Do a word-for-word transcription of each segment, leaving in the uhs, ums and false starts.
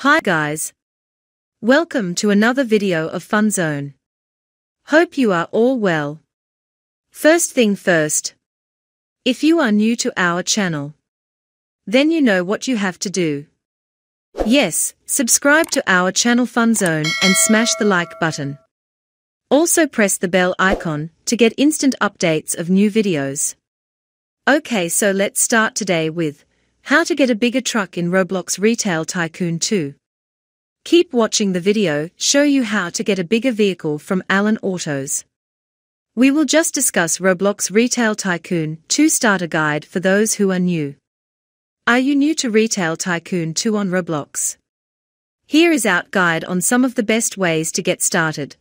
Hi guys. Welcome to another video of FunZone. Hope you are all well. First thing first. If you are new to our channel, then you know what you have to do. Yes, subscribe to our channel FunZone and smash the like button. Also press the bell icon to get instant updates of new videos. Okay, so let's start today with how to get a bigger truck in Roblox Retail Tycoon two. Keep watching the video, show you how to get a bigger vehicle from Allen Autos. We will just discuss Roblox Retail Tycoon two starter guide for those who are new. Are you new to Retail Tycoon two on Roblox? Here is our guide on some of the best ways to get started.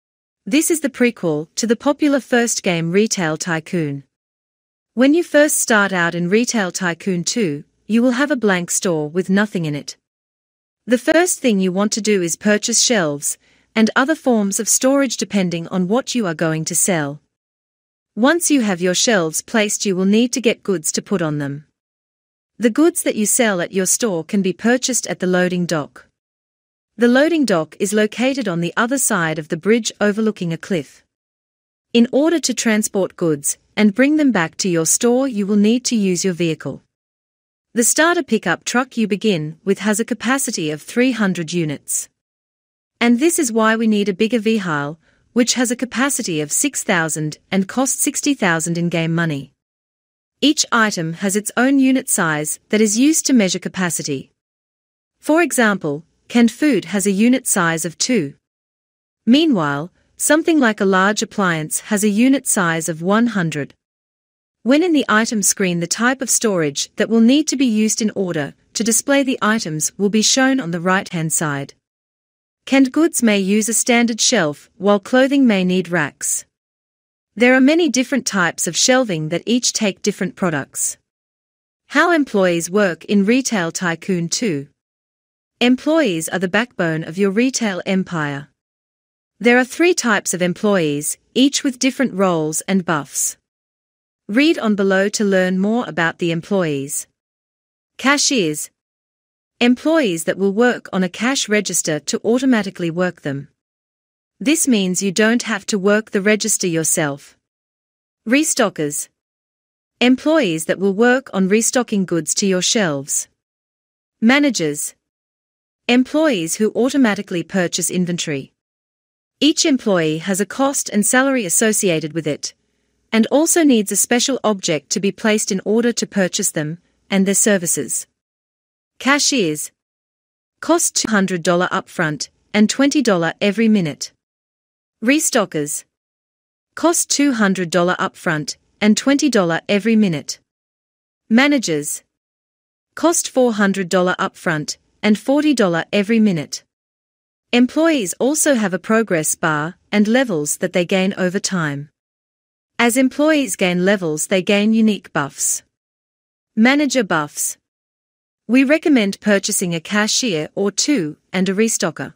This is the prequel to the popular first game Retail Tycoon. When you first start out in Retail Tycoon two, you will have a blank store with nothing in it. The first thing you want to do is purchase shelves and other forms of storage depending on what you are going to sell. Once you have your shelves placed, you will need to get goods to put on them. The goods that you sell at your store can be purchased at the loading dock. The loading dock is located on the other side of the bridge overlooking a cliff. In order to transport goods and bring them back to your store, you will need to use your vehicle. The starter pickup truck you begin with has a capacity of three hundred units. And this is why we need a bigger vehicle, which has a capacity of six thousand and costs sixty thousand in-game money. Each item has its own unit size that is used to measure capacity. For example, canned food has a unit size of two. Meanwhile, something like a large appliance has a unit size of one hundred. When in the item screen, the type of storage that will need to be used in order to display the items will be shown on the right-hand side. Canned goods may use a standard shelf, while clothing may need racks. There are many different types of shelving that each take different products. How employees work in Retail Tycoon two. Employees are the backbone of your retail empire. There are three types of employees, each with different roles and buffs. Read on below to learn more about the employees. Cashiers. Employees that will work on a cash register to automatically work them. This means you don't have to work the register yourself. Restockers. Employees that will work on restocking goods to your shelves. Managers. Employees who automatically purchase inventory. Each employee has a cost and salary associated with it, and also needs a special object to be placed in order to purchase them and their services. Cashiers. Cost two hundred dollars upfront and twenty dollars every minute. Restockers. Cost two hundred dollars upfront and twenty dollars every minute. Managers. Cost four hundred dollars upfront and forty dollars every minute. Employees also have a progress bar and levels that they gain over time. As employees gain levels, they gain unique buffs. Manager buffs. We recommend purchasing a cashier or two and a restocker.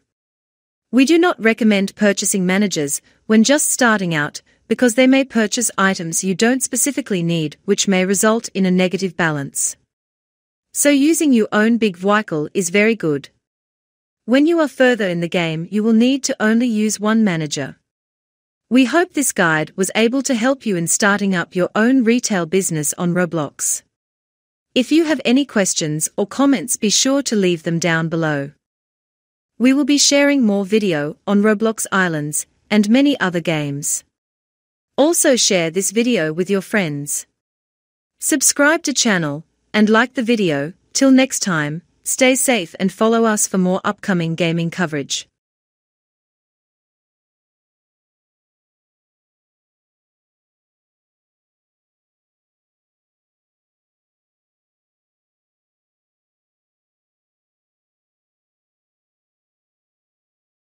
We do not recommend purchasing managers when just starting out because they may purchase items you don't specifically need, which may result in a negative balance. So using your own big vehicle is very good. When you are further in the game, you will need to only use one manager. We hope this guide was able to help you in starting up your own retail business on Roblox. If you have any questions or comments, be sure to leave them down below. We will be sharing more video on Roblox Islands and many other games. Also share this video with your friends. Subscribe to channel and like the video. Till next time, stay safe and follow us for more upcoming gaming coverage.